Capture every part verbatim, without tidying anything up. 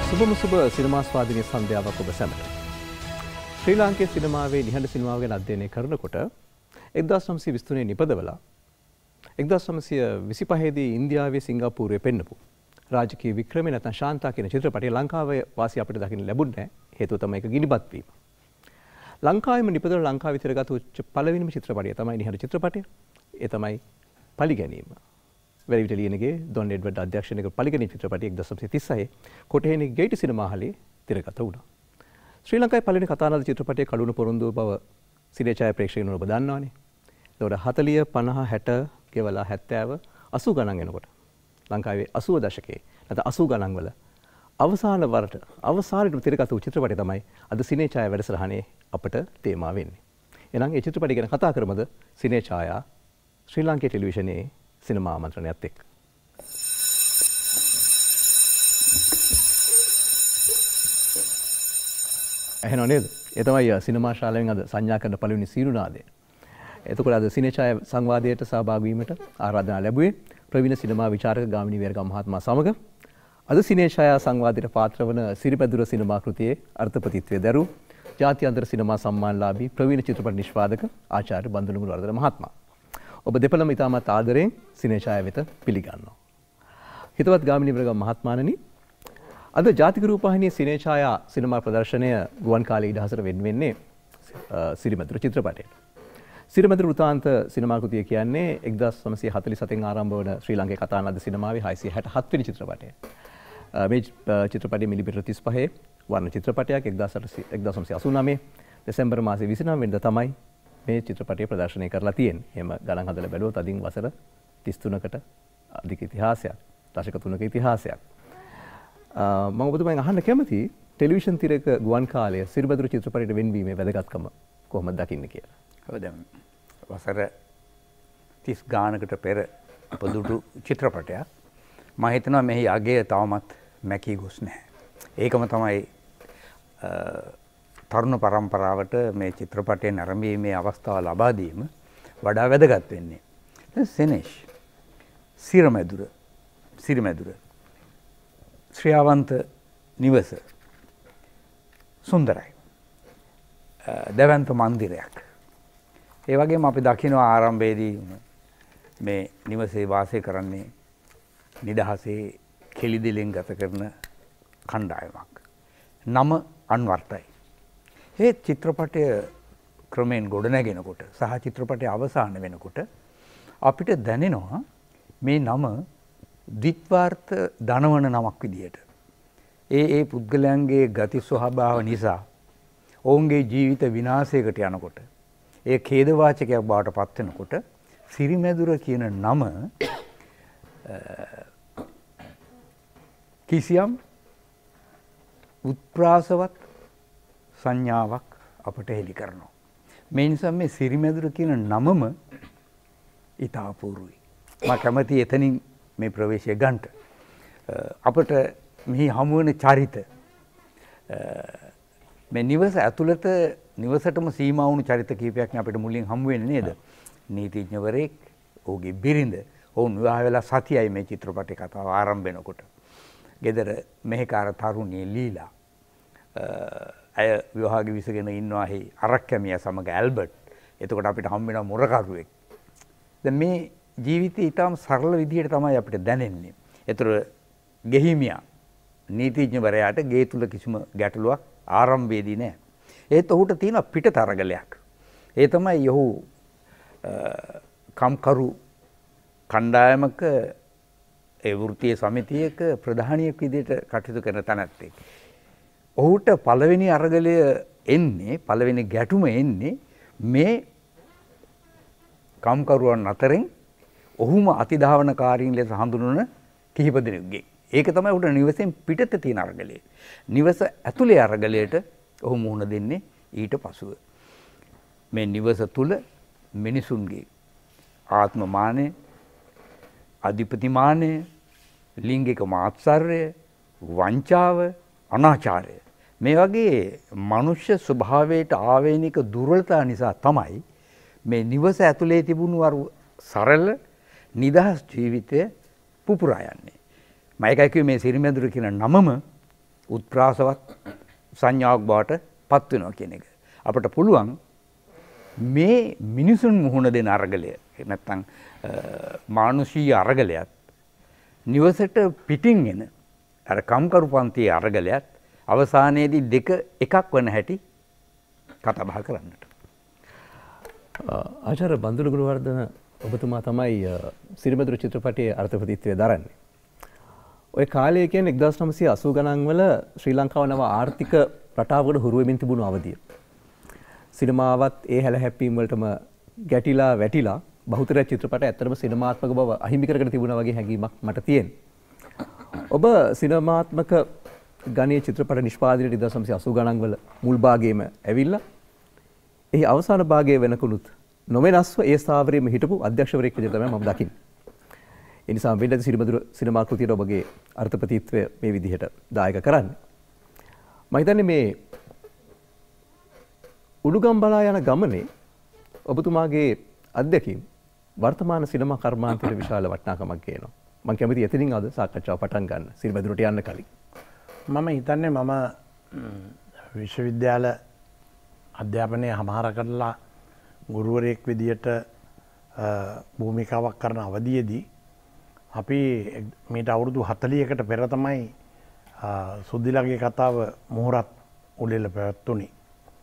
සුබම සුබ සිනමා ස්වාධීන සන්ධ්‍යාවක් ඔබ සැමට. ශ්‍රී ලාංකේය සිනමාවේ නිහඬ සිනමාව ගැන අධ්‍යයනය කරනකොට එක්දාස් නවසිය විසිතුනේ නිපදවලා එක්දාස් නවසිය විසිපහේ දී ඉන්දියාවේ සිංගප්පූරුවේ පෙන්නපු රාජකීය වික්‍රමේ නැත්නම් ශාන්තා කියන චිත්‍රපටය ලංකාවේ වාසී අපිට දකින්න ලැබුණේ නැහැ. හේතුව තමයි ඒක ගිනිබත් වීම. ලංකාවේම නිපදවලා ලංකාවේ තිරගත පළවෙනිම චිත්‍රපටය තමයි නිහඬ චිත්‍රපටය. ඒ තමයි පලිගැනීම. වැලිවිට ලියනගේ ඩොන් එඩ්වඩ් අධ්‍යක්ෂණයක පලිගැනීම චිත්‍රපටය එක්දාස් නවසිය තිස්හයේ කොටහේනේ ගේට් සිනමා හලේ තිරගත වුණා. ශ්‍රී ලංකාවේ පළවෙනි කතානාද චිත්‍රපටයේ කඩුණු පොරොන්දුව බව සිනේඡාය ප්‍රේක්ෂකයන් ඔබ දන්නවනේ. ඒතකොට හතළිහ පනහ හැට ගෙවලා හැත්තෑව අසූ ගණන් එනකොට ලංකාවේ අසූව දශකයේ නැත්නම් අසූ ගණන් වල අවසාන වරට අවසානයේ තිරගත වූ චිත්‍රපටය තමයි අද සිනේඡාය වැඩසටහනේ අපට තේමා වෙන්නේ. එහෙනම් මේ චිත්‍රපටය ගැන කතා කරමුද සිනේඡාය ශ්‍රී ලාංකේය ටෙලිවිෂනයේ සිනමා ආමන්ත්‍රණයත් එක්ක. එහෙනම් නේද? ඒ තමයි සිනමා ශාලාවෙන් අද සංඥා කරන පළවෙනි සීරුනාදය. එතකොට අද සිනේඡාය සංවාදයට සහභාගී වීමට ආරාධනා ලැබුවේ ප්‍රවීණ සිනමා විචාරක ගාමිණී වේරගම මහත්මයා සමග අද සිනේඡාය සංවාදයට පාත්‍ර වන සිරිපැදුර සිනමා කෘතියේ අර්ථපතිත්වයේ දරූ ජාත්‍යන්තර සිනමා සම්මානලාභී ප්‍රවීණ චිත්‍රපට නිෂ්පාදක ආචාර්ය බන්දුනුගුණ වර්ධන මහත්මයා. ඔබ දෙපළම ඉතාමත් ආදරයෙන් සිනේඡාය වෙත පිළිගන්නවා. හිතවත් ගාමිණී වේරගම මහත්මයාණනි, අද ජාතික රූපවාහිනියේ සිනේඡාය සිනමා ප්‍රදර්ශනය ගුවන් කාලයේ ඉඩහසර වෙන් වෙන්නේ සිරිමැදුර චිත්‍රපටයට. සිරිමැදුර වෘතාන්ත සිනමා කෘතිය කියන්නේ එක්දාස් නවසිය හතළිස් හතෙන් ආරම්භ වන ශ්‍රී ලංකේ කතානාද සිනමාවේ හයසිය හැටහත් වෙනි චිත්‍රපටය. මේ චිත්‍රපටයේ මිලිමීටර තිස්පහේ වර්ණ චිත්‍රපටයක් එක්දාස් නවසිය අසූ නවය දෙසැම්බර් මාසයේ විසිනව වෙනිදා තමයි මේ චිත්‍රපටය ප්‍රදර්ශනය කරලා තියෙන්නේ. එහෙම ගණන් හදලා බැලුවොත් අදින් වසර තිස් තුනකට අධික ඉතිහාසයක්, දශක තුනක ඉතිහාසයක්. මම ඔබතුමාගෙන් අහන්න කැමතියි ටෙලිවිෂන් තිරක ගුවන් කාලය සිරිමැදුර චිත්‍රපටයට වෙන්වීමේ වැදගත්කම කොහොමද දකින්නේ කියලා. ඔව් දැන් වසර තිස් ගානකට පෙර අපදුටු චිත්‍රපටයක්. මම හිතනවා මෙහි අගය තවමත් මැකී ගොස් නැහැ. ඒකම තමයි තරුණ පරම්පරාවට මේ චිත්‍රපටයේ නැරඹීමේ අවස්ථාව ලබා දීම වඩා වැදගත් වෙන්නේ. දැන් සෙනේෂ් සිරිමැදුර සිරිමැදුර ශ්‍රියාවන්ත නිවස සුන්දරයි. දැවැන්ත මන්දිරයක්. ඒ වගේම අපි දකිනවා ආරම්භයේදී මේ නිවසේ වාසය කරන්නේ නිදහසේ කෙලිදෙලෙන් ගත කරන කණ්ඩායමක්. නම අන්වර්ථයි. ඒ චිත්‍රපටය ක්‍රමෙන් ගොඩනැගෙනකොට සහ චිත්‍රපටය අවසාන වෙනකොට අපිට දැනෙනවා මේ නම ද්විත්වාර්ථ ධනවන නමක් විදියට. ඒ ඒ පුද්ගලයන්ගේ ගති ස්වභාව නිසා ඔවුන්ගේ ජීවිත විනාශයකට යනකොට ඒ ඛේදවාචකයක් බවට පත් වෙනකොට සිරිමැදුර කියන නම කිසියම් උත්ප්‍රාසවත් සංඥාවක් අපට හෙළි කරනවා. මේ නිසා මේ සිරිමැදුර කියන නමම ඉතා අපූර්වයි. මම කැමති එතනින් මේ ප්‍රවේශය ගන්නට. අපට මෙහි හමු වෙන චරිත මේ නිවස ඇතුළත නිවසටම සීමා වුණු චරිත කීපයක් අපිට මුලින් හමු වෙන්නේ නේද? නීතිඥවරයෙක්, ඔහුගේ බිරිඳ, ඔවුන් විවාහ වෙලා සතියයි මේ චිත්‍රපටයේ කතාව ආරම්භ වෙනකොට. ගෙදර මෙහෙකාර තරුණිය ලීලා ඇය විවාහ ගිවිසගෙන ඉන්නවා හි අරක්කැමියා සමග ඇල්බර්ට්. එතකොට අපිට හම් වෙනවා මොරකරුවෙක්. දැන් මේ ජීවිතය ඊටම සරල විදිහට තමයි අපිට දැනෙන්නේ. ඒතර ගෙහිමියා නීතිඥවරයාට ගේ තුල කිසිම ගැටලුවක් ආරම්භයේදී නැහැ. ඒත් ඔහුට තියෙන පිටතරගලයක්. ඒ තමයි ඔහු කම්කරු කණ්ඩායමක ඒ වෘත්තීය සමිතියක ප්‍රධානියෙක් විදිහට කටයුතු කරන තැනැත්තෙක්. ඔහුට පළවෙනි අරගලය එන්නේ පළවෙනි ගැටුම එන්නේ මේ කම්කරුවන් අතරින් ඔහුම අතිධාවනකාරීන් ලෙස හඳුන්වන කිහිප දෙනෙකුගේ. ඒක තමයි උට නිවසෙන් පිටත තියෙන අරගලය. නිවස ඇතුලේ අරගලයට ඔහු මුහුණ දෙන්නේ ඊට පසුව. මේ නිවස තුල මිනිසුන්ගේ ආත්ම මානය, අධිපති මානය, ලිංගික මාත්සර්ය, වංචාව, අනාචාරය මේ වගේ මනුෂ්‍ය ස්වභාවයට ආවේනික දුර්වලතා නිසා තමයි මේ නිවස ඇතුලේ තිබුණු අර සරල නිදහස් ජීවිතය පුපුරා යන්නේ. මම ඒකයි කිව්වේ මේ සිරිමැදුර කියන නමම උත්ප්‍රාසවත් සංඥාවක් බවට පත් වෙනවා කියන එක. අපිට පුළුවන් මේ මිනිසුන් මුහුණ දෙන අරගලය නැත්නම් මානුෂීය අරගලයත් නිවසට පිටින් එන අර කම්කරු පන්තියේ අරගලයත් අවසානයේදී දෙක එකක් වන හැටි කතා බහ කරන්නට. ආචාර්ය බන්දුල ගුණවර්ධන ඔබතුමා තමයි සිරිමැදුරු චිත්‍රපටයේ අර්ථපතිත්වය දරන්නේ. ඔය කාලය කියන්නේ එක්දාස් නවසිය අසූ ගණන් වල ශ්‍රී ලංකාව නව ආර්ථික රටාවකට හුරු වෙමින් තිබුණු අවධිය. සිනමාවත් ඒ හැල හැප්පීම් වලටම ගැටිලා වැටිලා බහුතර චිත්‍රපට ඇත්තටම සිනමාත්මක බව අහිමි කරගෙන තිබුණා වගේ හැඟීමක් මට තියෙනවා. ඔබ සිනමාත්මක ගණයේ චිත්‍රපට නිෂ්පාදනයේ එක්දාස් නවසිය අසූ ගණන් වල මුල් භාගයේම ඇවිල්ලා එහි අවසාන භාගයේ වෙනකුණුත් නොවෙනස්ව ඒ ස්ථාවරයේම හිටපු අධ්‍යක්ෂවරයෙක් විදිහට තමයි මම දකින්නේ. ඒ නිසා වෙන්නද සිරිමැදුරු සිනමා කෘතියට ඔබගේ අර්ථපතිත්වය මේ විදිහට දායක කරන්නේ. මම හිතන්නේ මේ උඩුගම්බලා යන ගමනේ ඔබතුමාගේ අත්දැකීම් වර්තමාන සිනමා කර්මාන්තයේ විශාල වටිනාකමක් ගේනවා. මම කැමතියි එතනින් අද සාකච්ඡාව පටන් ගන්න සිරිමැදුරට යන්න කලින්. මම හිතන්නේ මම විශ්වවිද්‍යාල අධ්‍යාපනය හමාර කරලා ගුරුවරයෙක් විදියට භූමිකාවක් කරන අවධියේදී අපි මීට අවුරුදු හතළිහකට පෙර තමයි සුද්දිලගේ කතාව මුහුරත් උළෙල පැවැත්වුණේ.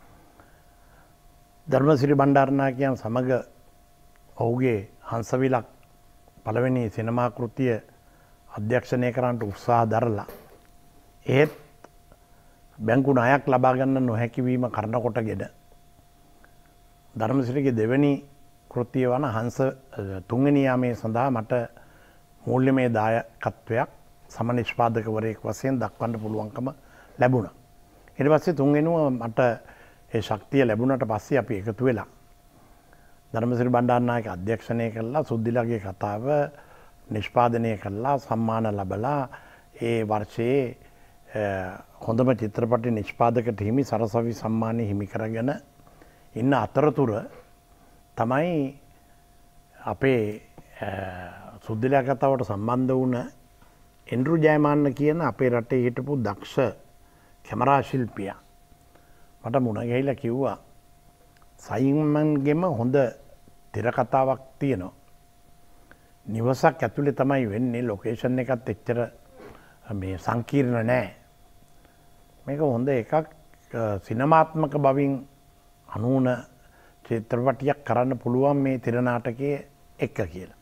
ධර්මසිරි බණ්ඩාරනායකයන් සමග ඔහුගේ හංසවිලක් පළවෙනි සිනමා කෘතිය අධ්‍යක්ෂණය කරන්නට උත්සාහ දරලා ඒත් බැංකු ණයක් ලබා ගන්න නොහැකි වීම කරන කොටගෙන ධර්මසිරිගේ දෙවෙනි කෘතිය වන හංස තුන්වෙනි යාමේ සඳහා මට මූල්‍යමය දායකත්වයක් සම නිෂ්පාදකවරයෙක් වශයෙන් දක්වන්න පුළුවන්කම ලැබුණා. ඊට පස්සේ තුන්වෙනුව මට ඒ ශක්තිය ලැබුණට පස්සේ අපි එකතු වෙලා ධර්මසිරි බණ්ඩාරනායක අධ්‍යක්ෂණය කළා සුද්දිලගේ කතාව නිෂ්පාදනය කළා සම්මාන ලැබලා ඒ වර්ෂයේ හොඳම චිත්‍රපට නිෂ්පාදකට හිමි සරසවි සම්මානය හිමි කරගෙන ඉන්න අතරතුර තමයි අපේ සුද්දිලා කතාවට සම්බන්ධ වුණ එන්ඩ්‍රු ජයමාන්න කියන අපේ රටේ හිටපු දක්ෂ කැමරා ශිල්පියා මට මුණ ගැහිලා කිව්වා සයිමන්ගෙම හොඳ තිරකතාවක් තියෙනවා. නිවසක් ඇතුලේ තමයි වෙන්නේ ලොකේෂන් එකත් එච්චර මේ සංකීර්ණ නෑ. මේක හොඳ එකක් සිනමාත්මක බවින් අනුන චිත්‍රපටියක් කරන්න පුළුවන් මේ තිර නාටකයේ එක කියලා.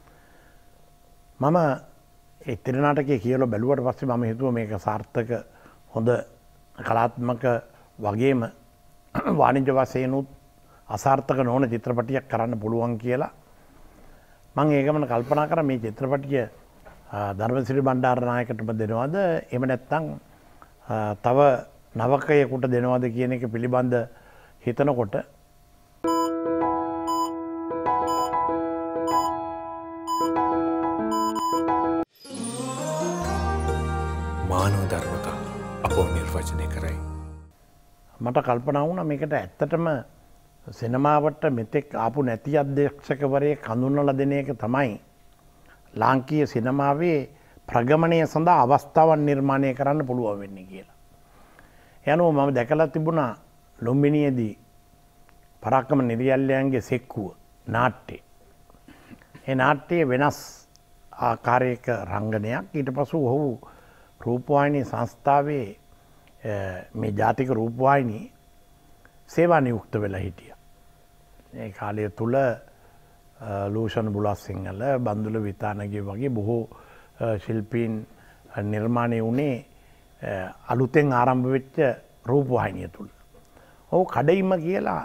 මම ඒ තිර නාටකයේ කියලා බැලුවට පස්සේ මම හිතුවා මේක සාර්ථක හොඳ කලාත්මක වගේම වාණිජ්‍ය වශයෙන් උත් අසාර්ථක නොවන චිත්‍රපටියක් කරන්න පුළුවන් කියලා. මම ඒකමන කල්පනා කරා මේ චිත්‍රපටිය ධර්මසිරි බණ්ඩාරනායකටම දෙනවද එහෙම නැත්නම් තව නවකයෙකුට දෙනවද කියන එක පිළිබඳ හිතනකොට මානව ධර්මතා අපෝ නිර්වචනය කරයි. මට කල්පනා වුණා මේකට ඇත්තටම සිනමාවට මෙතෙක් ආපු නැති අධ්‍යක්ෂකවරයෙක් හඳුන්වලා දෙන එක තමයි ලාංකීය සිනමාවේ ප්‍රගමණය සඳහා අවස්ථාවක් නිර්මාණය කරන්න පුළුවන් වෙන්නේ කියලා. යනෝ මම දැකලා තිබුණා ලුම්බිනියේදී පරාක්‍රම නිරියල්ලයන්ගේ සෙක්කුව නාට්‍යය. ඒ නාට්‍යයේ වෙනස් ආකාරයක රංගනයක් ඊට පසු ඔහු රූපවාහිනී සංස්ථාවේ මේ ජාතික රූපවාහිනී සේවා නියුක්ත වෙලා හිටියා. ඒ කාලය තුල ලූෂන් බුලත්සිංහල බන්දුල විතානගේ වගේ බොහෝ ශිල්පීන් නිර්මාණය වුණේ අලුතෙන් ආරම්භ වෙච්ච රූපවාහිනිය තුල. ඔව් කඩයිම කියලා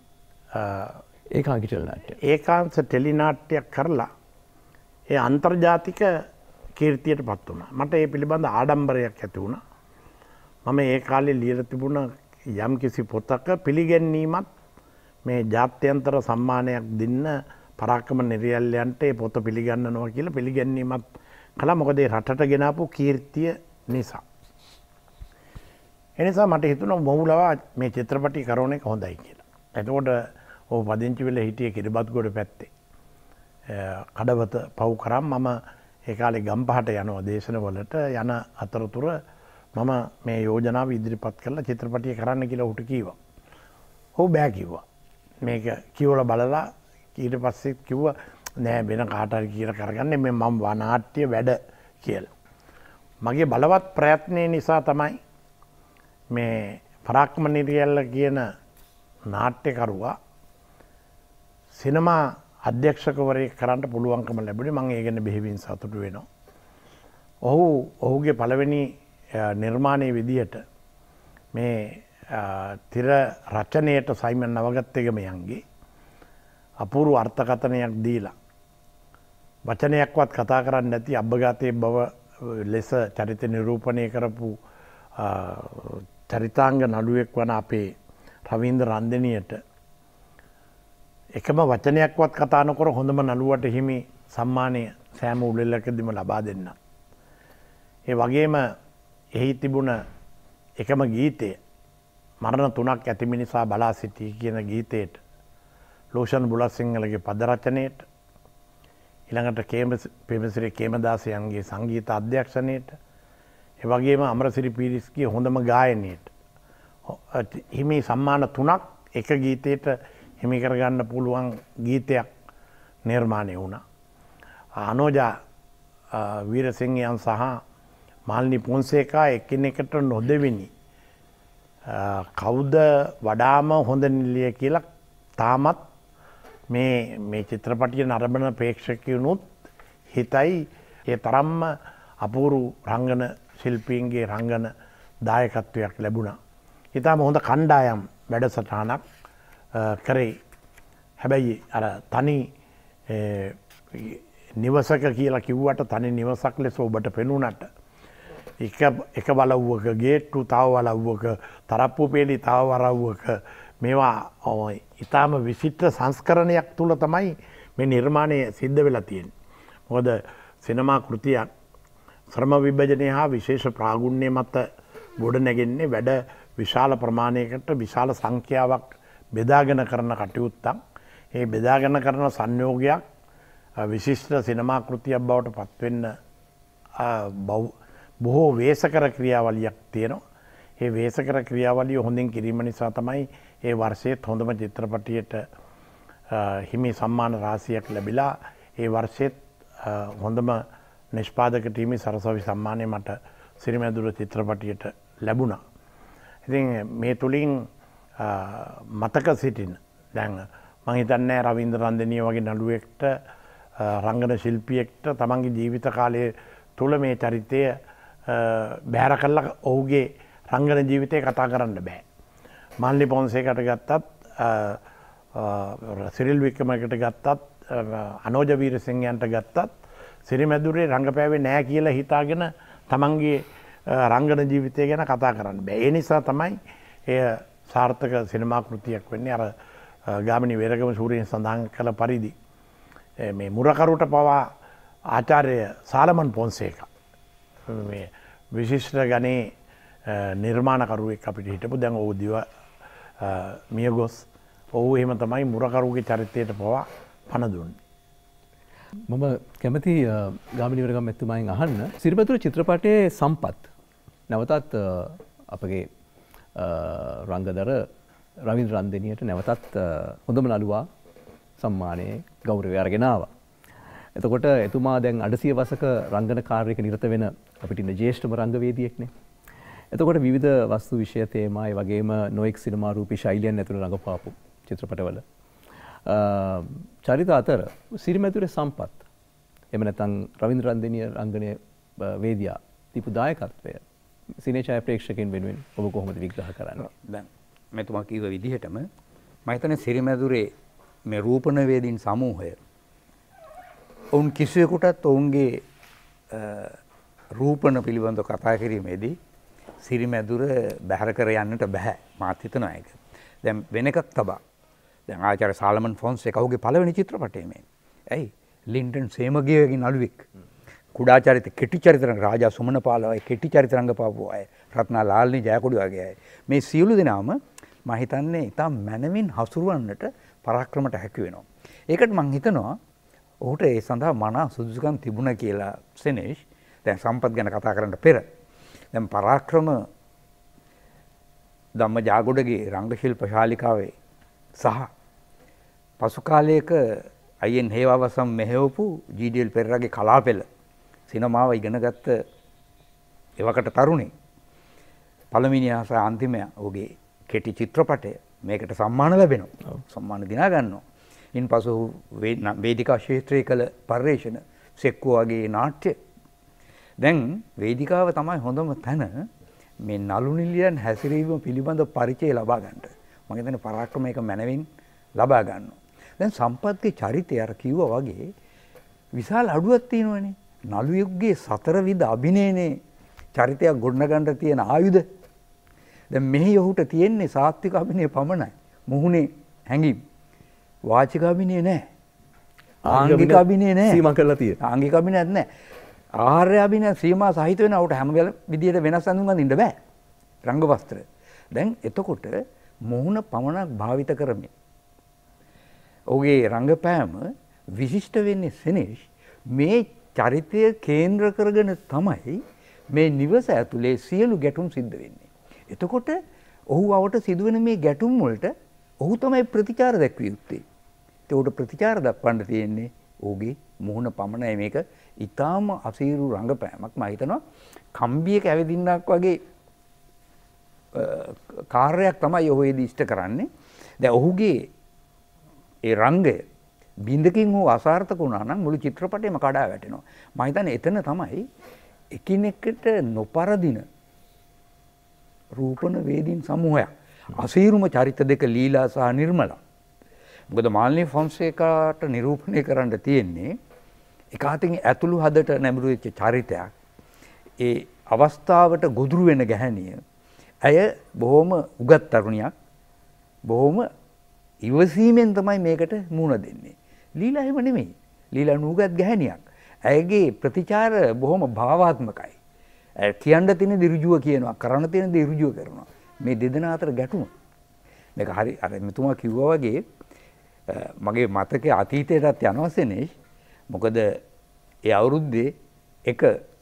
ඒකාංග ටෙලි නාට්‍ය. ඒකාංශ ටෙලි නාට්‍යයක් කරලා ඒ අන්තර්ජාතික කීර්තියටපත් වුණා. මට ඒ පිළිබඳ ආඩම්බරයක් ඇති වුණා. මම ඒ කාලේ ලියලා තිබුණ යම් කිසි පොතක පිළිගැන්වීමත් මේ ජාත්‍යන්තර සම්මානයක් දෙන්න පරාක්‍රම නිරියල්ලයන්ට ඒ පොත පිළිගන්නනවා කියලා පිළිගැන්වීමත් කළා. මොකද ඒ රටට ගෙනාපු කීර්තිය නිසා. එනිසා මට හිතුණා මොහුලවා මේ චිත්‍රපටි කරන එක හොඳයි කියලා. එතකොට ඔහු පදිංචි වෙලා හිටියේ කිරිබත්ගොඩ පැත්තේ. කඩවත පව් කරාම මම ඒ කාලේ ගම්පහට යනවා දේශනවලට යන අතරතුර මම මේ යෝජනාව ඉදිරිපත් කරලා චිත්‍රපටිය කරන්න කියලා ඔහුට කිව්වා. ඔහු බෑ කිව්වා. මේක කියවලා බලලා ඊට පස්සේ කිව්වා නෑ වෙන කාට හරි කියලා කරගන්නේ මේ මම නාට්‍ය වැඩ කියලා. මගේ බලවත් ප්‍රයත්නය නිසා තමයි මේ පරාක්‍රම නිරියල්ල කියන නාට්‍යකරුවා සිනමා අධ්‍යක්ෂකවරයෙක් කරන්න පුළුවන්කම ලැබුණේ. මම ඒ ගැන බෙහෙවින් සතුටු වෙනවා. ඔහු ඔහුගේ පළවෙනි නිර්මාණයේ විදියට මේ තිර රචනයට සයිමන් නවගත්තේගමයන්ගේ අපූර්ව අර්ථකථනයක් දීලා වචනයක්වත් කතා කරන්නේ නැති අබ්බගාතයේ බව ලෙස චරිත නිරූපණය කරපු චරිතාංග නළුවෙක් වන අපේ රවීන්ද්‍ර රන්දෙනියට එකම වචනයක්වත් කතා නොකර හොඳම නළුවට හිමි සම්මානය සෑම උළෙලකදීම ලබා දෙන්න. ඒ වගේම එහි තිබුණ එකම ගීතය මරණ තුනක් ඇති මිනිසා බලා සිටී කියන ගීතයට ලෝෂන් බුලත්සිංහලගේ පද රචනයට ඊළඟට පෙමසිරි කේමදාසයන්ගේ සංගීත අධ්‍යක්ෂණයට ඒ වගේම අමරසිරි පීරිස්ගේ හොඳම ගායනයට හිමි සම්මාන තුනක් එක ගීතයට හිමි කරගන්න පුළුවන් ගීතයක් නිර්මාණය වුණා. අනෝජා වීරසිංහයන් සහ මාල්නි පොන්සේකා එකිනෙකට නොදෙවෙනි කවුද වඩාම හොඳ නිලිය කියලා තාමත් මේ මේ චිත්‍රපටිය නරඹන ප්‍රේක්ෂකයනුත් හිතයි. ඒ තරම්ම අපූරු රංගන ශිල්පීන්ගේ රංගන දායකත්වයක් ලැබුණා. ඉතාම හොඳ කණ්ඩායම් වැඩසටහනක් කරේ. හැබැයි අර තනි නිවසක කියලා කිව්වට තනි නිවසක් ලෙස ඔබට පෙනුනට එක එක බලව්වක ගේට්ටු තව බලව්වක තරප්පු පේලි තව වරව්වක මේවා ඉතාම විචිත්‍ර සංස්කරණයක් තුළ තමයි මේ නිර්මාණය සිද්ධ වෙලා තියෙන්නේ. මොකද සිනමා කෘතියක් ශ්‍රම විභජනය හා විශේෂ ප්‍රාගුණ්‍ය මත ගොඩ නැගෙන්නේ වැඩ විශාල ප්‍රමාණයකට විශාල සංඛ්‍යාවක් බෙදාගෙන කරන කටයුත්තක්. ඒ බෙදාගෙන කරන සංයෝගයක් විශිෂ්ට සිනමා කෘතියක් බවට පත්වෙන්න බොහෝ වේසකර ක්‍රියාවලියක් තියෙනවා. ඒ වේසකර ක්‍රියාවලිය හොඳින් කිරීම නිසා තමයි ඒ වර්ෂයේත් හොඳම චිත්‍රපටියට හිමි සම්මාන රාශියක් ලැබිලා ඒ වර්ෂයේත් හොඳම නිෂ්පාදක ටීමේ සරසවි සම්මානය මට සිරිමැදුර චිත්‍රපටියට ලැබුණා. ඉතින් මේ තුලින් මතක සිටින දැන් මම හිතන්නේ රවීන්ද්‍ර රන්දෙනිය වගේ නළුවෙක්ට රංගන ශිල්පියෙක්ට තමන්ගේ ජීවිත කාලය තුල මේ චරිතය බැහැර කළා ඔහුගේ රංගන ජීවිතය කතා කරන්න බෑ. මාල්නි පොන්සේකට ගත්තත් සිරිල් වික්‍රමකට ගත්තත් අනෝජ වීරසිංහයන්ට ගත්තත් සිරිමැදුරේ රංගපෑවේ නෑ කියලා හිතාගෙන තමන්ගේ රංගන ජීවිතය ගැන කතා කරන්න බෑ. ඒ නිසා තමයි එය සාර්ථක සිනමා කෘතියක් වෙන්නේ. අර ගාමිණී වේරගම සූරියන් සඳහන් කළ පරිදි මේ මුරකරුට පවා ආචාර්ය සාලමන් පොන්සේකා මේ විශිෂ්ට ගණේ නිර්මාණකරුවෙක් අපිට හිටපු. දැන් ඔහු දිව මිය ගොස් ඔහු එහෙම තමයි මුරකරුගේ චරිතයට පවා පණ දුන්නේ. මම කැමති ගාමිණී වේරගම එතුමාගෙන් අහන්න සිරිමැදුර චිත්‍රපටයේ සම්පත් නැවතත් අපගේ රංගදර රවීන්ද්‍ර රන්දෙනියට නැවතත් හොඳම නළුවා සම්මානයේ ගෞරවය අරගෙන ආවා. එතකොට එතුමා දැන් අඩසිය වසක රංගන කාර්යයක නිරත වෙන අපිට ඉන්න ජ්‍යෙෂ්ඨම රංගවේදියෙක්නේ. එතකොට විවිධ වස්තු විෂය තේමා ඒ වගේම නොඑක් සිනමා රූපී ශෛලියන් ඇතුළු රඟපාපු චිත්‍රපටවල චරිත අතර සිරිමැදුරේ සම්පත් එහෙම නැත්නම් රවීන්ද්‍ර රන්දෙනිය රංගනයේ වේදියා දීපු දායකත්වය සිනේඡාය ප්‍රේක්ෂකයන් වෙනුවෙන් ඔබ කොහොමද විග්‍රහ කරන්නේ? දැන් මෙතුමා කිව්ව විදිහටම මම හිතන්නේ සිරිමැදුරේ මේ රූපණ වේදීන් සමූහය ඔවුන් කිසිවෙකුටත් ඔවුන්ගේ රූපණ පිළිබඳව කතා කිරීමේදී සිරිමැදුර බැහැර කර යන්නට බෑ. මාත් හිතනවා ඒක. දැන් වෙන එකක් තබා. දැන් ආචාර්ය සාලමන් ෆොන්සේකාගේ පළවෙනි චිත්‍රපටයේ මේ. ඇයි? ලින්ටන් සේමගේගේ නළුවෙක්. කුඩා චරිත කෙටි චරිත රංග රාජා සුමනපාල වගේ කෙටි චරිත රංගපාපු අය. රත්නා ලාල්නි ජයකොඩි වගේ අය. මේ සියලු දෙනාම මම හිතන්නේ ඉතාම මනමින් හසුරවන්නට පරාක්‍රමට හැකි වෙනවා. ඒකට මම හිතනවා ඔහුට ඒ සඳහා මනා සුදුසුකම් තිබුණා කියලා සෙනේෂ්. දැන් සම්පත් ගැන කතා කරන්න පෙර දැන් පරාක්‍රම ධම්ම ජාගොඩගේ රංග ශිල්ප ශාලිකාවේ සහ පසු කාලයක අයියෙන් හේවාවසම් මෙහෙවපු ජී.ඩී.එල් පෙරේරාගේ කලාපෙළ සිනමාව ඉගෙනගත්ත එවකට තරුණේ පළවෙනි හා අන්තිම ඔහුගේ කෙටි චිත්‍රපටය මේකට සම්මාන ලැබෙනවා. සම්මාන දිනා ගන්නවා. ඉන්පසු වේදිකා ක්ෂේත්‍රයේ කළ පරිශ්‍රණ සෙක්කෝ වගේ නාට්‍ය. දැන් වේදිකාව තමයි හොඳම තැන මේ නළු නිළියන් හැසිරීම පිළිබඳ පරිචය ලබා ගන්නට. මම හිතන්නේ පරාක්‍රම එක මැනවින් ලබා ගන්නවා. දැන් සම්පත්ගේ චරිතය අර කිව්වා වගේ විශාල අඩුවක් තියෙනවනේ. නළු යුගයේ සතර විද අභිනයනේ චරිතයක් ගොඩනගන්න තියෙන ආයුධ. දැන් මෙහි ඔහුට තියෙන්නේ සාත්වික අභිනය පමණයි. මුහුණේ හැංගීම්. වාචික අභිනය නැහැ. ආංගික අභිනය නැහැ. සීමා කරලා තියෙන. ආංගික අභිනයක් නැහැ. ආහාර අභිනය සීමා සහිත වෙන උට හැම විදියට වෙනස් අඳුම් අඳින්න බෑ. රංග වස්ත්‍ර. දැන් එතකොට මුහුණ පමණක් භාවිත කරමින් ඔහුගේ රංගපෑම විශිෂ්ට වෙන්නේ සෙනෙෂ් මේ චරිතය කේන්ද්‍ර කරගෙන තමයි මේ නිවස ඇතුලේ සියලු ගැටුම් සිද්ධ වෙන්නේ. එතකොට ඔහු අවට සිදුවෙන මේ ගැටුම් වලට ඔහු තමයි ප්‍රතිචාර දැක්විය යුත්තේ. ඒකට උඩ ප්‍රතිචාර දක්වන්න තියෙන්නේ ඔහුගේ මුහුණ පමණයි. මේක ඊටාම අසීරු රංගපෑමක්. මම හිතනවා කම්බියක ඇවිදින්නක් වගේ කාර්යයක් තමයි ඔහු එදී ඉෂ්ට කරන්නේ. දැන් ඔහුගේ ඒ රංගය බින්දකින් හෝ අසාර්ථක වුණා නම් මුළු චිත්‍රපටයම කඩා වැටෙනවා. මම හිතන්නේ එතන තමයි එකිනෙකට නොපරදින රූපන වේදීන් සමූහයක්. අසීරුම චරිත දෙක ලීලා සහ නිර්මලා. මොකද මාල්නී ෆොන්සේකාට නිරූපණය කරන්න තියෙන්නේ එක අතින් ඇතුළු හදට නැඹුරු වෙච්ච චරිතයක්. ඒ අවස්ථාවට ගොදුරු වෙන ගැහැණිය. ඇය බොහොම උගත් තරුණියක්. බොහොම ඉවසීමෙන් තමයි මේකට මුහුණ දෙන්නේ. ලීලා එහෙම නෙමෙයි. ලීලා නුගත් ගැහැණියක්. ඇයගේ ප්‍රතිචාර බොහොම භාවාත්මකයි. ඇය කියන්න තියෙන දිරුජුව කියනවා, කරන්න තියෙන දිරුජුව කරනවා. මේ දෙදෙනා අතර ගැටුම. මේක හරි අර මෙතුමා කිව්වා වගේ මගේ මතකයේ අතීතයටත් යනවා සෙනෙෂ්. මොකද ඒ අවුරුද්දේ එක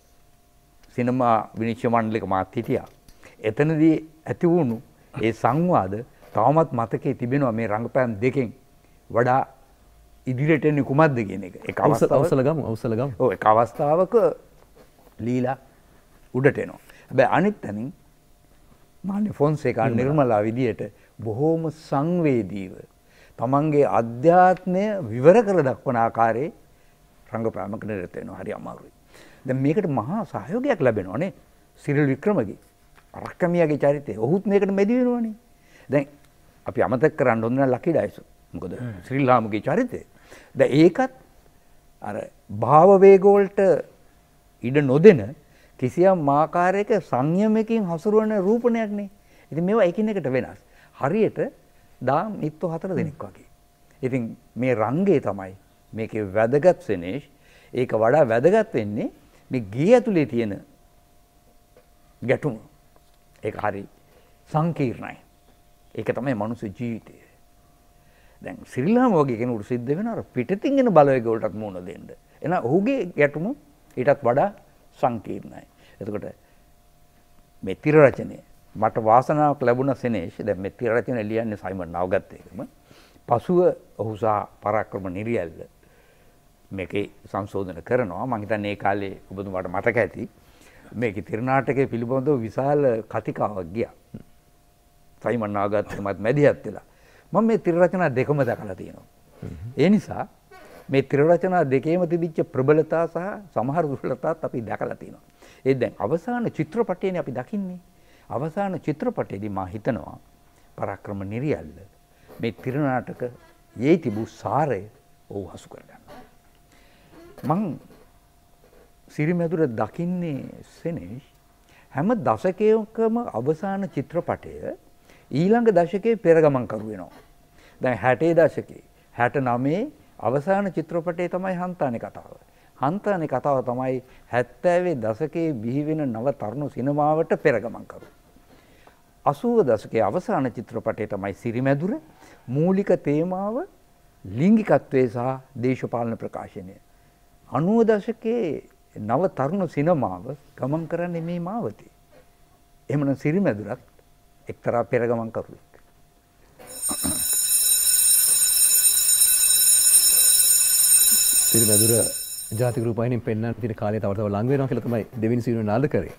සිනමා විනිශ්චය මණ්ඩලයක මාත් හිටියා. එතනදී ඇති වුණු ඒ සංවාද තවමත් මතකයේ තිබෙනවා. මේ රංගපෑම් දෙකෙන් වඩා ඉදිරියට එන්නේ කුමක්ද කියන එක. ඒක අවසල ගමු අවසල ගමු. ඔව් ඒක අවස්ථාවක ලීලා උඩට එනවා. හැබැයි අනිත් තැනින් මාන්නේ ෆොන්සේකා නිර්මලා විදියට බොහෝම සංවේදීව තමන්ගේ අධ්‍යාත්මය විවර කර දක්වන ආකාරයේ රංගපෑමක නිරත වෙනවා. හරි අමාරුයි. දැන් මේකට මහා සහයෝගයක් ලැබෙනවා නේ. සිරිල් වික්‍රමගේ රක්කමියාගේ චරිතය. ඔහුත් මේකට මැදි වෙනවනේ. දැන් අපි අමතක කරන්න ඕන ලකී ඩයස්. මොකද ශ්‍රී ලාම්ගේ චරිතය. දැන් ඒකත් අර භාව වේග වලට ඉඩ නොදෙන කිසියම් ආකාරයක සංයමයකින් හසුරුවන රූපණයක් නේ. ඉතින් මේවා එකිනෙකට වෙනස්. හරියට දා මිත්තු හතර දෙනෙක් වගේ. ඉතින් මේ රංගය තමයි මේකේ වැදගත් සෙනෙෂ්. ඒක වඩා වැදගත් වෙන්නේ මේ ගේ ඇතුලේ තියෙන ගැටුම. ඒක හරි සංකීර්ණයි. ඒක තමයි මනුස්ස ජීවිතය. දැන් ශ්‍රී ලාම වගේ කෙනෙකුට සිද්ධ වෙන අර පිටතින් එන බලවේග වලටත් මුහුණ දෙන්න. එහෙනම් ඔහුගේ ගැටුම ඊටත් වඩා සංකීර්ණයි. එතකොට මේ තිර රචනය මට වාසනාවක් ලැබුණ සෙනෙෂ්. දැන් මේ තිර රචනය ලියන්නේ සයිමන් නවගත් එකම. පසුව ඔහු සහ පරාක්‍රම නිරියල්ල මේකේ සංශෝධන කරනවා. මම හිතන්නේ ඒ කාලේ ඔබතුමාට මතක ඇති. මේකේ තිර නාටකයේ පිළිබඳව විශාල කතිකාවක් ගියා. සයිමන් නවගත් මැදිහත් වෙලා. මම මේ තිර රචනා දෙකම දැකලා තියෙනවා. ඒ නිසා මේ තිර රචනා දෙකේම තිබිච්ච ප්‍රබලතා සහ සමහර දුර්වලතාත් අපි දැකලා තියෙනවා. ඒ දැන් අවසාන චිත්‍රපටයේනේ අපි දකින්නේ. අවසාන චිත්‍රපටයේදී මා හිතනවා පරාක්‍රම නිරියල්ල මේ තිර නාටක යේ තිබු සාරය ඔහු හසු කරගන්නවා. මං සිරිමැදුර දකින්නේ සෙනෙෂ් හැම දශකයකම අවසාන චිත්‍රපටය ඊළඟ දශකයේ පෙරගමන් කරු වෙනවා. දැන් හැටේ දශකයේ හැට නවයේ අවසාන චිත්‍රපටය තමයි හන්තානේ කතාව. හන්තානේ කතාව තමයි හැත්තෑවේ දශකයේ බිහි වෙන නව තරුණ සිනමාවට පෙරගමන් කරු. අසූව දශකයේ අවසාන චිත්‍රපටය තමයි සිරිමැදුර. මූලික තේමාව ලිංගිකත්වයේ සහ දේශපාලන ප්‍රකාශනය. අනූව දශකයේ නව තරුණ සිනමාව ගමන් කරන්නේ මේ මාවතේ. එහෙමනම් සිරිමැදුරත් එක්තරා පෙරගමන් කරුවෙක්. සිරිමැදුර ජාතික රූපවාහිනියෙන් පෙන්වන්න තියෙන කාලය තව තව ලඟ වෙනවා කියලා තමයි දෙවෙනි සීනුවේ නාද කරේ.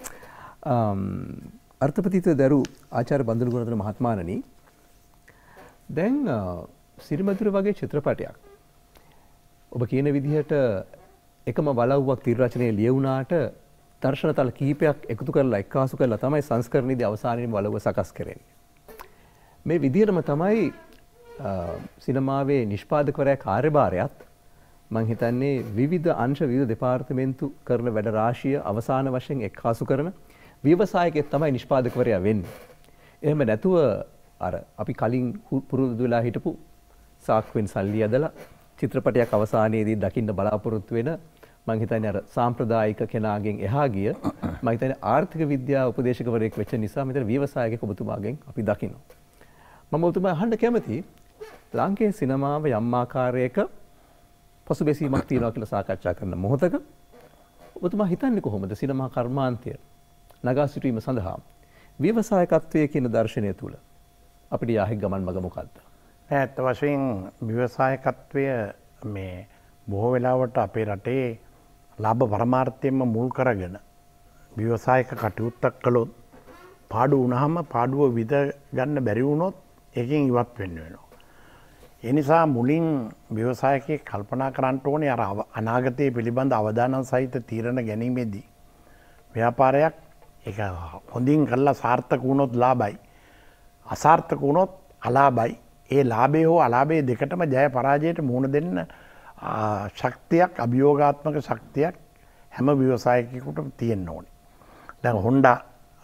අර්ථපතිත දරු ආචාර්ය බන්දුල ගුණරත්න මහත්මයාණනි දැන් සිරිමැදුර වගේ චිත්‍රපටයක් ඔබ කියන විදිහට එකම වලව්වක් තිර රචනයේ ලියුණාට දර්ශනතල කිහිපයක් එකතු කරලා එක්කාසු කරලා තමයි සංස්කරණයේදී අවසානයේදී වලව්ව සකස් කරන්නේ. මේ විදිහටම තමයි සිනමාවේ නිෂ්පාදකවරයා කාර්යභාරයත් මම හිතන්නේ විවිධ අංශ විවිධ දෙපාර්තමේන්තු කරන වැඩ රාශිය අවසාන වශයෙන් එක්කාසු කරන ව්‍යවසායකයෙක් තමයි නිෂ්පාදකවරයා වෙන්නේ. එහෙම නැතුව අර අපි කලින් පුරුදු වෙලා හිටපු සාක්කුවෙන් සල්ලි ඇදලා චිත්‍රපටයක් අවසානයේදී දකින්න බලාපොරොත්තු වෙන මම හිතන්නේ අර සාම්ප්‍රදායික කෙනාගෙන් එහා ගිය මම හිතන්නේ ආර්ථික විද්‍යා උපදේශකවරයෙක් වෙච්ච නිසා මෙතන ව්‍යවසායකයෙක් ඔබතුමාගෙන් අපි දකිනවා. මම ඔබතුමා අහන්න කැමති ලාංකේය සිනමාව යම් ආකාරයක පසුබැසීමක් තියනවා කියලා සාකච්ඡා කරන මොහොතක ඔබතුමා හිතන්නේ කොහොමද සිනමා කර්මාන්තය නගා සිටීම සඳහා ව්‍යවසායකත්වයේ කියන දර්ශනය තුල අපිට යාහෙක් ගමන් මඟ මොකක්ද? ඇත්ත වශයෙන් ව්‍යවසායකත්වය මේ බොහෝ වෙලාවට අපේ රටේ ලාභ පරමාර්ථයෙන්ම මුල් කරගෙන ව්‍යවසායක කටයුත්තක් කළොත් පාඩු වුණාම පාඩුව විද ගන්න බැරි වුණොත් ඒකෙන් ඉවත් වෙන්න වෙනවා. ඒ නිසා මුලින් ව්‍යවසායකයෙක් කල්පනා කරන්න ඕනේ අර අනාගතයේ පිළිබඳ අවදානම් සහිත තීරණ ගැනීමේදී ව්‍යාපාරයක් ඒක හොඳින් කරලා සාර්ථක වුණොත් ලාභයි. අසාර්ථක වුණොත් අලාභයි. ඒ ලාභය හෝ අලාභය දෙකටම ජය පරාජයට මුහුණ දෙන්න ශක්තියක් අභියෝගාත්මක ශක්තියක් හැම ව්‍යවසායකයෙකුට තියෙන්න ඕනේ. දැන් හොන්ඩා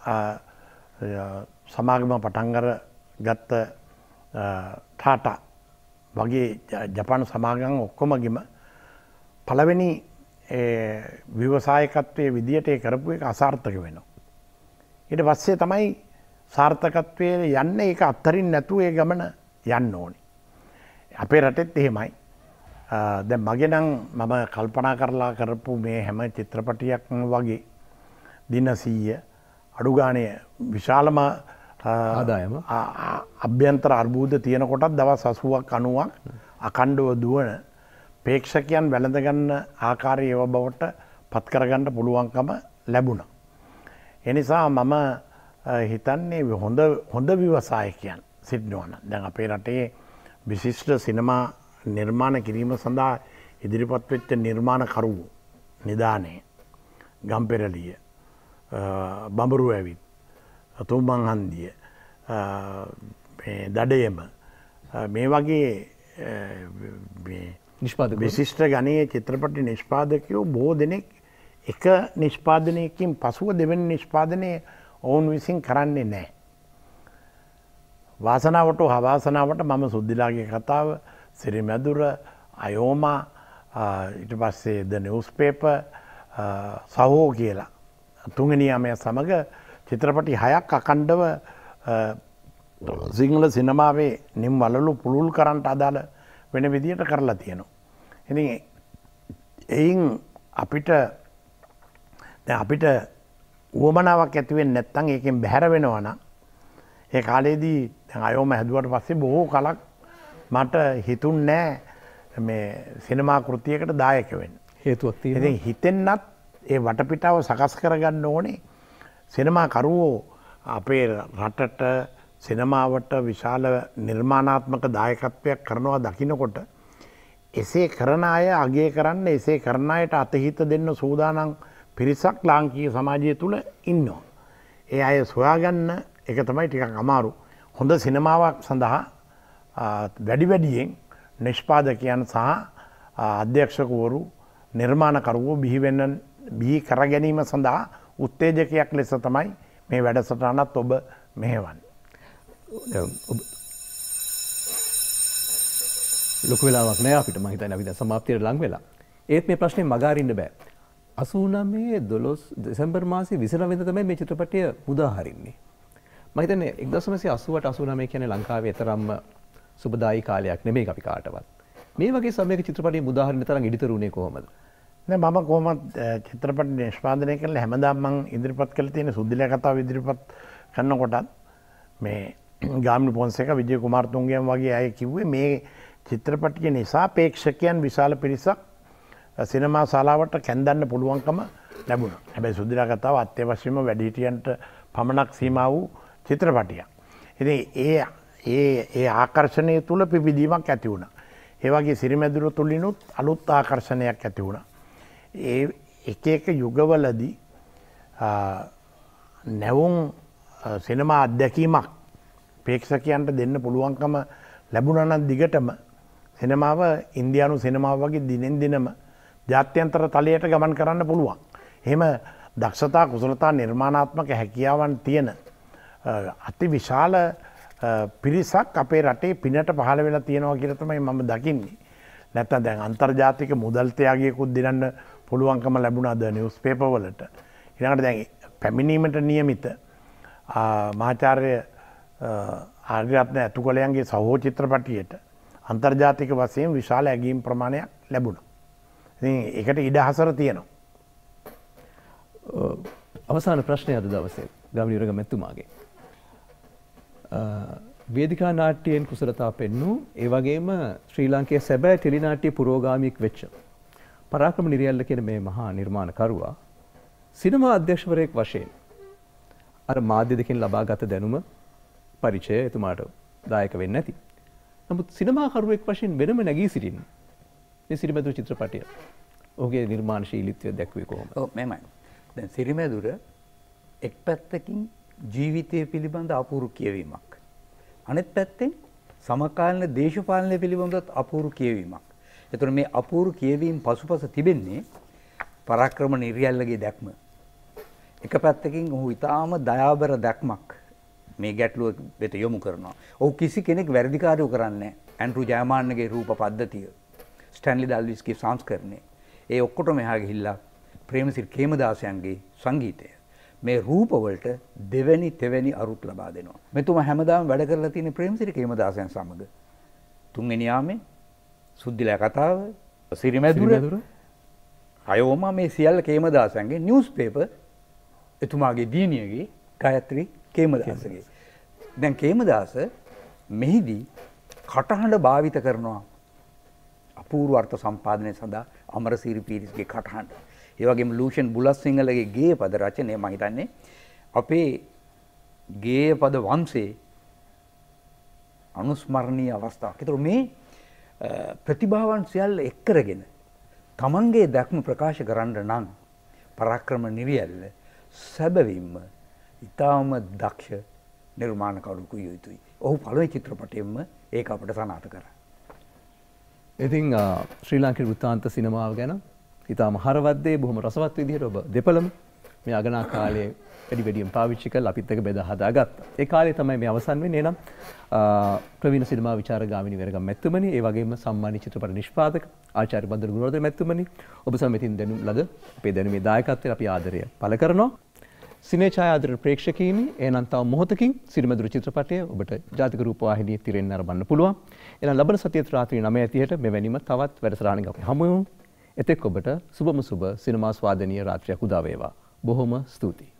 සමාගම පටන් අර ගත්ත ටාටා වගේ ජපාන සමාගම් ඔක්කොමගෙම පළවෙනි ව්‍යවසායකත්වයේ විදියට ඒ කරපු එක අසාර්ථක වෙනවා. ඊට පස්සේ තමයි සාර්ථකත්වයේ යන්නේ ඒක අත්තරින් නැතුව ඒ ගමන යන්න ඕනේ. අපේ රටෙත් එහෙමයි. දැන් මගේ නම් මම කල්පනා කරලා කරපු මේ හැම චිත්‍රපටියක්ම වගේ දින සීය අඩු ගානේ විශාලම ආදායම අභ්‍යන්තර අර්බුද තියෙන කොටත් දවස් අසූවක් අනූවක් අඛණ්ඩව දුවන ප්‍රේක්ෂකයන් වැළඳ ගන්න ආකාරය ඒව බවට පත් කරගන්න පුළුවන්කම ලැබුණා. ඒ නිසා මම හිතන්නේ හොඳ හොඳ ව්‍යවසායකයන් සිටිනවා නම් දැන් අපේ රටේ විශිෂ්ට සිනමා නිර්මාණ කිරීම සඳහා ඉදිරිපත් වෙච්ච නිර්මාණකරුවෝ නිදානේ ගම්පෙරළිය බඹරු ඇවිත් තුම්මන් හන්දිය දඩයම මේ වගේ විශිෂ්ට ගණයේ චිත්‍රපටි නිෂ්පාදකයෝ බොහෝ දෙනෙක් එක නිෂ්පාදනයකින් පසුව දෙවැනි නිෂ්පාදනය ඔවුන් විසින් කරන්නේ නැහැ. වාසනාවට හවාසනාවට මම සුද්දිලාගේ කතාව සිරිමැදුර අයෝමා ඊට පස්සේ ද නිවුස් පේපර් සහෝ කියලා තුන්වෙනියාමය සමග චිත්‍රපටි හයක් අඛණ්ඩව සිංහල සිනමාවේ නිම් වලලු පුළුල් කරන්නට අදාළ වෙන විදියට කරලා තියෙනවා. ඉතින් එයින් අපිට දැන් අපිට උවමනාවක් ඇති වෙන්නේ නැත්නම් ඒකෙන් බැහැර වෙනවා නම් ඒ කාලේදී දැන් අයෝම හැදුවට පස්සේ බොහෝ කලක් මට හිතුන්නේ මේ සිනමා කෘතියකට දායක වෙන්න. හේතුවක් තියෙනවා. ඉතින් හිතෙන්නත් ඒ වටපිටාව සකස් කරගන්න ඕනේ. සිනමා කරුවෝ අපේ රටට සිනමාවට විශාල නිර්මාණාත්මක දායකත්වයක් කරනවා දකින්නකොට එසේ කරන අය අගය කරන්න එසේ කරන අයට අතහිත දෙන්න සූදානම් පිරිසක් ලාංකීය සමාජය තුළ ඉන්නවා. ඒ අය සොයාගන්න එක තමයි ටිකක් අමාරු. හොඳ සිනමාවක් සඳහා වැඩි වැඩියෙන් නිෂ්පාදකයන් සහ අධ්‍යක්ෂකවරු නිර්මාණකරුවෝ බිහි වෙන්න බිහි කර ගැනීම සඳහා උත්තේජකයක් ලෙස තමයි මේ වැඩසටහනත් ඔබ මෙහෙවන්නේ. ලොකු වෙලාවක් නෑ අපිට මම හිතන්නේ අපි දැන් සමාප්තියට ලං වෙලා. ඒත් මේ ප්‍රශ්නේ මගහරින්න බෑ. අසූනමේ දොළොස් දෙසැම්බර් මාසේ විසිනව වෙනිදා තමයි මේ චිත්‍රපටය මුදා හරින්නේ. මම හිතන්නේ එක්දහස් නවසිය අසූඅට අසූනවය කියන්නේ ලංකාවේ තරම්ම සුබදායී කාලයක් නෙමෙයි අපි කාටවත්. මේ වගේ සමයක චිත්‍රපටය මුදා හරින්න තරම් ඉදිතරුනේ කොහොමද? නෑ මම කොහොමත් චිත්‍රපට නිෂ්පාදනය කරලා හැමදාම මම ඉදිරිපත් කරලා තියෙන සුද්ධිලා කතාව ඉදිරිපත් කරනකොටත් මේ ගාමිණී පොන්සේක විජය කුමාරතුංගයන් වගේ අය කිව්වේ මේ චිත්‍රපටිය නිසා ප්‍රේක්ෂකයන් විශාල පිරිසක් සිනමා ශාලාවට කැඳන්න පුළුවන්කම ලැබුණා. හැබැයි සුද්ධිලා කතාව අත්‍යවශ්‍යම වැඩිහිටියන්ට පමණක් සීමා වූ චිත්‍රපටියක්. ඉතින් ඒ ඒ ඒ ආකර්ෂණය තුල පිබිදීමක් ඇති වුණා. ඒ වගේ සිරිමැදුර තුලිනුත් අලුත් ආකර්ෂණයක් ඇති වුණා. ඒ එක එක යුගවලදී නැවුම් සිනමා අත්දැකීමක් ප්‍රේක්ෂකයන්ට දෙන්න පුළුවන්කම ලැබුණා නම් දිගටම සිනමාව ඉන්දියානු සිනමාව වගේ දිනෙන් දිනම ජාත්‍යන්තර තලයට ගමන් කරන්න පුළුවන්. එහෙම දක්ෂතා කුසලතා නිර්මාණාත්මක හැකියාවන් තියෙන අති විශාල පිරිසක් අපේ රටේ පිනට පහළ වෙලා තියෙනවා කියලා තමයි මම දකින්නේ. නැත්තම් දැන් අන්තර්ජාතික මුදල් ත්‍යාගයකුත් දිනන්න පුළුවන්කම ලැබුණාද නිවුස් පේපර් වලට. ඊළඟට දැන් පැමිණීමට නියමිත මහාචාර්ය ආර්යරත්න ඇතුකලයන්ගේ සහෝ චිත්‍රපටියට අන්තර්ජාතික වශයෙන් විශාල ඇගීම් ප්‍රමාණයක් ලැබුණා. ඉතින් ඒකට ඉඩ හසර තියෙනවා. අවසාන ප්‍රශ්නය අද දවසේ ගාමිණී විරගම එතුමාගේ. වේදිකා නාට්‍යයෙන් කුසලතා පෙන්නු ඒ වගේම ශ්‍රී ලාංකේය සැබෑ ටෙලි නාට්‍ය පුරෝගාමියෙක් වෙච්ච පරාක්‍රම නිරියල්ල කියන මේ මහා නිර්මාණකරුවා සිනමා අධ්‍යක්ෂවරයෙක් වශයෙන් අර මාධ්‍ය දෙකෙන් ලබාගත දැනුම පරිචය එතුමාට දායක වෙන්නේ නැති. නමුත් සිනමාකරුවෙක් වශයෙන් වෙනම නැගී සිටින්න මේ සිරිමැදුර චිත්‍රපටය ඔහුගේ නිර්මාණශීලීත්වය දැක්වේ කොහොමද? ඔව් මෙහෙමයි. දැන් සිරිමැදුර එක් පැත්තකින් ජීවිතය පිළිබඳ අපූර්ව කියවීමක්. අනෙත් පැත්තෙන් සමකාලීන දේශපාලනය පිළිබඳවත් අපූර්ව කියවීමක්. ඒතර මේ අපූර්ව කියවීම පසුපස තිබෙන්නේ පරාක්‍රම නිරියල්ලගේ දැක්ම. එක පැත්තකින් ඔහු ඊටාම දයාබර දැක්මක් මේ ගැටලුව වෙත යොමු කරනවා. ඔහු කිසි කෙනෙක් වැරදිකාරයෝ කරන්නේ නැහැ. ඇන්ඩ්‍රු ජයමාන්නගේ රූප පද්ධතිය, ස්ටැන්ලි ඩල්විස්ගේ සංස්කරණය, ඒ ඔක්කොටම එහා ගිහිල්ලා ප්‍රේමසිරි කේමදාසයන්ගේ සංගීතය මේ රූපවලට දෙවැනි තෙවැනි අරුත් ලබා දෙනවා. මෙතුමා හැමදාම වැඩ කරලා තියෙන ප්‍රේමසිරි කේමදාසයන් සමග. තුන්වෙනි යාමේ, සුද්ධිලා කතාව, සිරිමැදුර, අයෝමා මේ සියල්ල කේමදාසයන්ගේ නිවුස් පේපර් එතුමාගේ දියණියගේ ගායත්‍රි කේමදාසගේ. දැන් කේමදාස මෙහිදී කටහඬ භාවිත කරනවා අපූර්ව අර්ථ සම්පාදනය සඳහා අමරසිරි පීරිස්ගේ කටහඬ. ඒ වගේම ලූෂන් බුලත්සිංහලගේ ගේය පද රචනය මම හිතන්නේ අපේ ගේය පද වංශේ අනුස්මරණීය අවස්ථාවක්. ඒතර මේ ප්‍රතිභාවන් සියල්ල එක් කරගෙන තමන්ගේ දැක්ම ප්‍රකාශ කරන්න නම් පරාක්‍රම නිරියල්ල සැබවින්ම ඉතාම දක්ෂ නිර්මාණකරුවෙකු විය යුතුයි. ඔහු පළවෙනි චිත්‍රපටයෙන්ම ඒක අපිට සනාථ කරා. ඉතින් ශ්‍රී ලාංකික වෘත්තාන්ත සිනමාව ගැන ඉතාම හරවත්දේ බොහොම රසවත් විදිහට ඔබ දෙපළම මේ අගනා කාලයේ වැඩි වැඩියෙන් පාවිච්චි කරලා අපිත් එක්ක බෙදා හදාගත්තා. ඒ කාලේ තමයි මේ අවසන් වෙන්නේ. එනම් ප්‍රවීණ සිනමා විචාරක ගාමිණී විරගම් මැතිතුමනි, ඒ වගේම සම්මානීය චිත්‍රපට නිෂ්පාදක ආචාර්ය බන්දර ගුණවර්ධන මැතිතුමනි, ඔබ සමෙතින් දැනුම් ලද අපේ දැනුමේ දායකත්වයට අපි ආදරය පළ කරනවා. සිනේ ඡායාදර ප්‍රේක්ෂකීනි, එනනම් තව මොහොතකින් සිරිමැදුර චිත්‍රපටය ඔබට ජාතික රූපවාහිනියේ තිරෙන් නරඹන්න පුළුවන්. එනම් ලබන සතියේ රාත්‍රී නවය තිහට මෙවැනිම තවත් වැඩසටහනක අපි හමු වෙමු. එතෙක් ඔබට සුබම සුබ සිනමා ස්වාදනීය රාත්‍රියක් උදා වේවා. බොහොම ස්තුතියි.